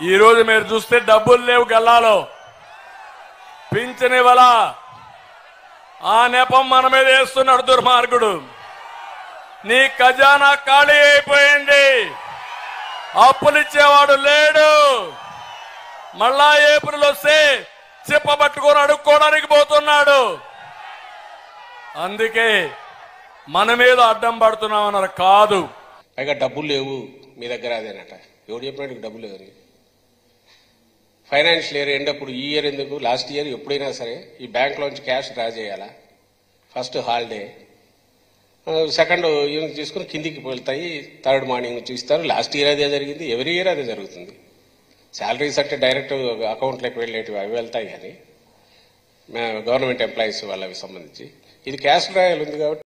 ఈ రోజు మీరు చూస్తే డబ్బులు లేవు గల్లాలో, పింఛన్ ఇవ్వాల. ఆ నెపం మన మీద వేస్తున్నాడు దుర్మార్గుడు. నీ ఖజానా ఖాళీ అయిపోయింది, అప్పులు ఇచ్చేవాడు లేడు. మళ్ళా ఏప్రిల్ వస్తే చెప్పబట్టుకొని అడుక్కోవడానికి పోతున్నాడు. అందుకే మన మీద అడ్డం పడుతున్నామన్నారు కాదు. పైగా డబ్బులు లేవు మీ దగ్గర, అదేనట. ఎవడు చెప్పినట్టు డబ్బులు లేవని? ఫైనాన్షియల్ ఇయర్ ఎండ్ అప్పుడు, ఈ ఇయర్ ఎందుకు, లాస్ట్ ఇయర్ ఎప్పుడైనా సరే ఈ బ్యాంక్లోంచి క్యాష్ డ్రా చేయాలా? ఫస్ట్ హాలిడే, సెకండ్ ఈవినింగ్ తీసుకుని కిందికి వెళ్తాయి, థర్డ్ మార్నింగ్ నుంచి ఇస్తారు. లాస్ట్ ఇయర్ అదే జరిగింది, ఎవ్రీ ఇయర్ అదే జరుగుతుంది. శాలరీస్ అంటే డైరెక్ట్ అకౌంట్లోకి వెళ్ళేటివి అవి వెళ్తాయి, కానీ గవర్నమెంట్ ఎంప్లాయీస్ వాళ్ళకి సంబంధించి ఇది క్యాష్ డ్రాయల్ ఉంది కాబట్టి